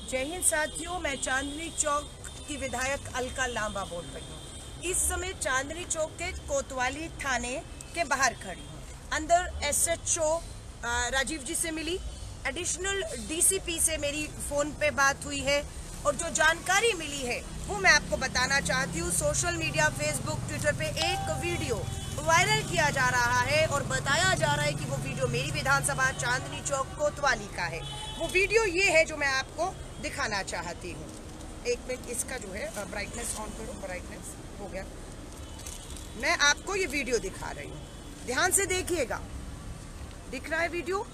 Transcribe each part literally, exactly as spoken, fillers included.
जय हिंद साथियों, मैं चांदनी चौक की विधायक अलका लांबा बोल रही हूँ। इस समय चांदनी चौक के कोतवाली थाने के बाहर खड़ी हूँ। अंदर एसएचओ राजीव जी से मिली, एडिशनल डीसीपी से मेरी फोन पे बात हुई है और जो जानकारी मिली है वो मैं आपको बताना चाहती हूँ। सोशल मीडिया, फेसबुक, ट्विटर पे एक वीडियो वायरल किया जा रहा है और बताया जा रहा है कि वो वीडियो मेरी विधानसभा चांदनी चौक कोतवाली का है। वो वीडियो ये है जो मैं आपको दिखाना चाहती हूँ। एक मिनट, इसका जो है ब्राइटनेस ऑन करो। ब्राइटनेस हो गया। मैं आपको ये वीडियो दिखा रही हूँ, ध्यान से देखिएगा। दिख रहा है वीडियो?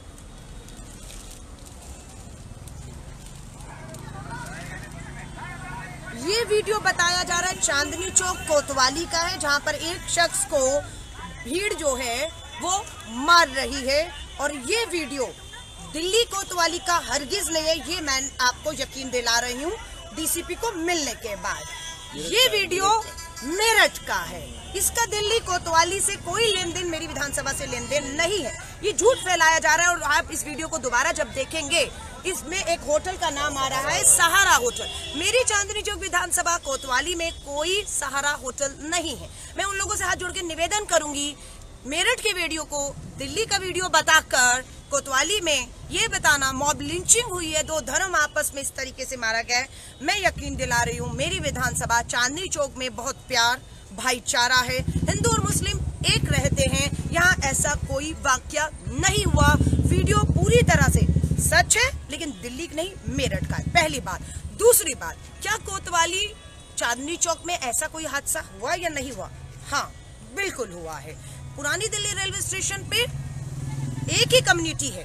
ये वीडियो बताया जा रहा है चांदनी चौक कोतवाली का है, जहां पर एक शख्स को भीड़ जो है वो मार रही है। और ये वीडियो दिल्ली कोतवाली का हरगिज नहीं है, ये मैं आपको यकीन दिला रही हूँ डीसीपी को मिलने के बाद। ये वीडियो मेरठ का है, इसका दिल्ली कोतवाली से कोई लेन देन, मेरी विधानसभा से लेन देन नहीं है। ये झूठ फैलाया जा रहा है। और आप इस वीडियो को दोबारा जब देखेंगे, इसमें एक होटल का नाम आ रहा है सहारा होटल। मेरी चांदनी चौक विधानसभा कोतवाली में कोई सहारा होटल नहीं है। मैं उन लोगों से हाथ जोड़ के निवेदन करूंगी, मेरठ के वीडियो को दिल्ली का वीडियो बताकर कोतवाली में ये बताना मॉब लिंचिंग हुई है, दो धर्म आपस में इस तरीके से मारा गया है। मैं यकीन दिला रही हूँ मेरी विधानसभा चांदनी चौक में बहुत प्यार, भाईचारा है, हिंदू और मुस्लिम एक रहते हैं। यहाँ ऐसा कोई वाकया नहीं हुआ। वीडियो पूरी तरह से सच है, लेकिन दिल्ली नहीं, मेरठ का है। पहली बात। दूसरी बात, क्या कोतवाली चांदनी चौक में ऐसा कोई हादसा हुआ या नहीं हुआ? हाँ, बिल्कुल हुआ है। पुरानी दिल्ली रेलवे स्टेशन पे एक ही कम्युनिटी है,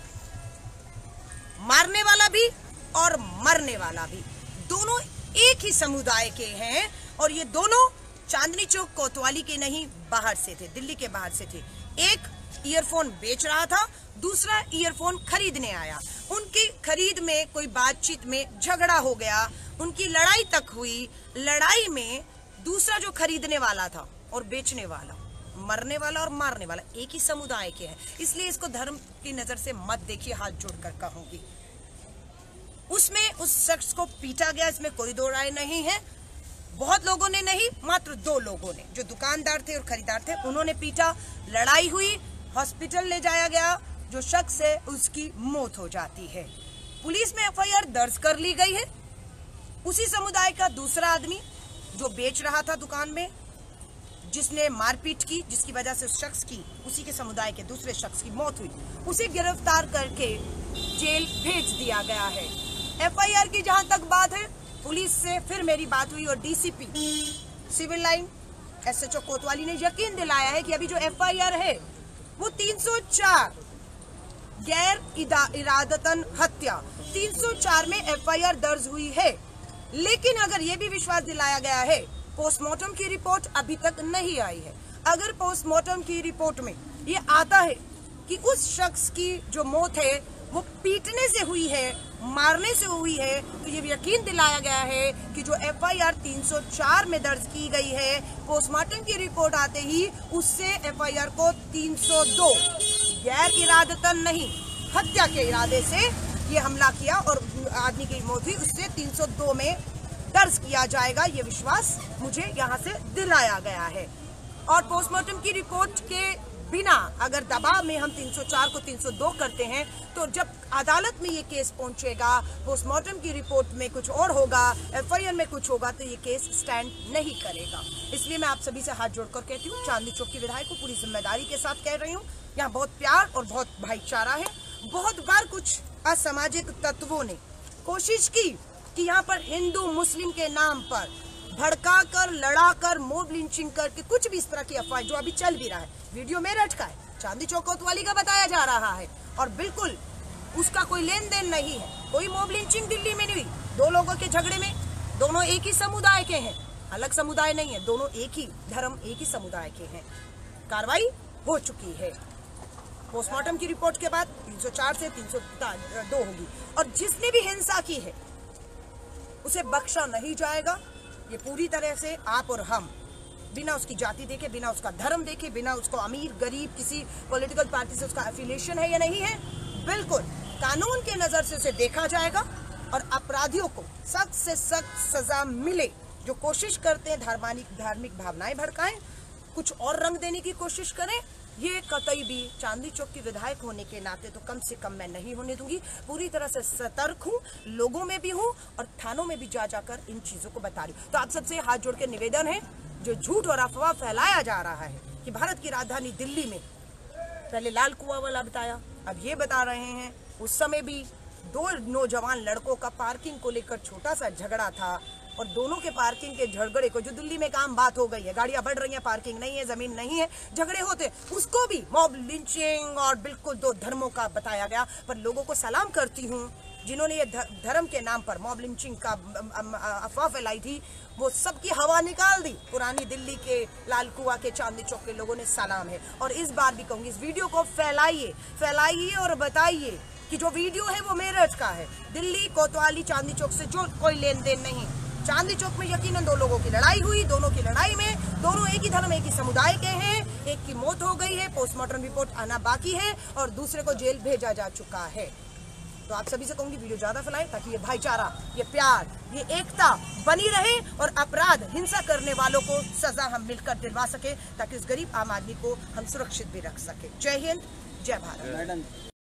मारने वाला भी और मरने वाला भी, दोनों एक ही समुदाय के हैं। और ये दोनों चांदनी चौक कोतवाली के नहीं, बाहर से थे, दिल्ली के बाहर से थे। एक ईयरफोन बेच रहा था, दूसरा ईयरफोन खरीदने आया। उनकी खरीद में कोई बातचीत में झगड़ा हो गया, उनकी लड़ाई तक हुई। लड़ाई में दूसरा जो खरीदने वाला था और बेचने वाला, मरने वाला और मारने वाला एक ही समुदाय के हैं। इसलिए इसको धर्म की नजर से मत देखिए, हाथ जोड़कर कहूंगी। उसमें उस शख्स को पीटा गया, इसमें कोई दो राय नहीं है। बहुत लोगों ने नहीं, मात्र दो लोगों ने, जो दुकानदार थे और खरीदार थे, उन्होंने पीटा। लड़ाई हुई, हॉस्पिटल ले जाया गया। जो शख्स है उसकी मौत हो जाती है। पुलिस में एफआईआर दर्ज कर ली गई है। उसी समुदाय का दूसरा आदमी जो बेच रहा था दुकान में, जिसने मारपीट की, जिसकी वजह से उस शख्स की, उसी के समुदाय के दूसरे शख्स की मौत हुई, उसे गिरफ्तार करके जेल भेज दिया गया है। एफआईआर की जहां तक बात है, पुलिस से फिर मेरी बात हुई और डीसीपी सिविल लाइन एसएचओ कोतवाली ने यकीन दिलाया है कि अभी जो एफआईआर है वो तीन सौ चार गैर इरादतन हत्या तीन सौ चार में एफआईआर दर्ज हुई है। लेकिन अगर ये भी विश्वास दिलाया गया है, पोस्टमार्टम की रिपोर्ट अभी तक नहीं आई है। अगर पोस्टमार्टम की रिपोर्ट में ये आता है कि उस शख्स की जो मौत है वो पीटने से हुई है, मारने से हुई है, तो ये यकीन दिलाया गया है कि जो एफआईआर तीन सौ चार में दर्ज की गई है, पोस्टमार्टम की रिपोर्ट आते ही उससे एफआईआर को तीन सौ दो गैर इरादतन नहीं, हत्या के इरादे से ये हमला किया और आदमी की मौत हुई, उससे तीन सौ दो में दर्ज किया जाएगा। ये विश्वास मुझे यहाँ से दिलाया गया है। और पोस्टमार्टम की रिपोर्ट के बिना अगर दबाव में हम तीन सौ चार को तीन सौ दो करते हैं, तो जब अदालत में ये केस पहुंचेगा, पोस्टमार्टम की रिपोर्ट में कुछ और होगा, एफआईआर में कुछ होगा, तो ये केस स्टैंड नहीं करेगा। इसलिए मैं आप सभी से हाथ जोड़कर कहती हूँ, चांदनी चौक की विधायक को पूरी जिम्मेदारी के साथ कह रही हूँ, यहाँ बहुत प्यार और बहुत भाईचारा है। बहुत बार कुछ असामाजिक तत्वों ने कोशिश की कि यहाँ पर हिंदू मुस्लिम के नाम पर भड़का कर, लड़ा कर, मॉब लिंचिंग करके कुछ भी इस तरह की अफवाह जो अभी चल भी रहा है। वीडियो मेरठ का है, चांदनी चौक कोतवाली का बताया जा रहा है और बिल्कुल उसका कोई लेन देन नहीं है। कोई मॉब लिंचिंग दिल्ली में नहीं हुई। दो लोगों के झगड़े में दोनों एक ही समुदाय के हैं, अलग समुदाय नहीं है, दोनों एक ही धर्म, एक ही समुदाय के हैं। कार्रवाई हो चुकी है। पोस्टमार्टम की रिपोर्ट के बाद तीन सौ चार से तीन सौ दो होगी और जिसने भी हिंसा की है उसे बख्शा नहीं जाएगा। ये पूरी तरह से आप और हम, बिना उसकी जाति देखे, बिना उसका धर्म देखे, बिना उसको अमीर गरीब किसी पॉलिटिकल पार्टी से उसका एफिलिएशन है या नहीं है, बिल्कुल कानून के नजर से उसे देखा जाएगा। और अपराधियों को सख्त से सख्त सजा मिले। जो कोशिश करते हैं धार्मिक धार्मिक भावनाएं भड़काएं, कुछ और रंग देने की कोशिश करें, ये कतई भी चांदनी चौक की विधायक होने के नाते तो कम से कम मैं नहीं होने दूंगी। पूरी तरह से सतर्क हूँ, लोगों में भी हूँ और थानों में भी जा जाकर इन चीजों को बता रही हूँ। तो आप सबसे हाथ जोड़ के निवेदन है, जो झूठ और अफवाह फैलाया जा रहा है कि भारत की राजधानी दिल्ली में पहले लाल कुआं वाला बताया, अब ये बता रहे हैं, उस समय भी दो नौजवान लड़कों का पार्किंग को लेकर छोटा सा झगड़ा था और दोनों के पार्किंग के झगड़े को, जो दिल्ली में काम बात हो गई है, गाड़ियां बढ़ रही हैं, पार्किंग नहीं है, जमीन नहीं है, झगड़े होते, उसको भी मॉब लिंचिंग और बिल्कुल दो धर्मों का बताया गया। पर लोगों को सलाम करती हूँ जिन्होंने ये धर्म के नाम पर मॉब लिंचिंग का अफवाह फैलाई थी, वो सबकी हवा निकाल दी। पुरानी दिल्ली के लाल कुआं के चांदनी चौक के लोगों ने सलाम है। और इस बार भी कहूंगी, इस वीडियो को फैलाइए फैलाइए और बताइए कि जो वीडियो है वो मेरठ का है, दिल्ली कोतवाली चांदनी चौक से जो कोई लेन देन नहीं। चांदनी चौक में यकीनन दो लोगों की लड़ाई हुई, दोनों की लड़ाई में दोनों एक ही धर्म एक ही समुदाय के हैं, एक की मौत हो गई है, पोस्टमार्टम रिपोर्ट आना बाकी है और दूसरे को जेल भेजा जा चुका है। तो आप सभी से कहूंगी वीडियो ज्यादा फैलाएं ताकि ये भाईचारा, ये प्यार, ये एकता बनी रहे और अपराध हिंसा करने वालों को सजा हम मिलकर दिलवा सके, ताकि इस गरीब आम आदमी को हम सुरक्षित भी रख सके। जय हिंद, जय भारत।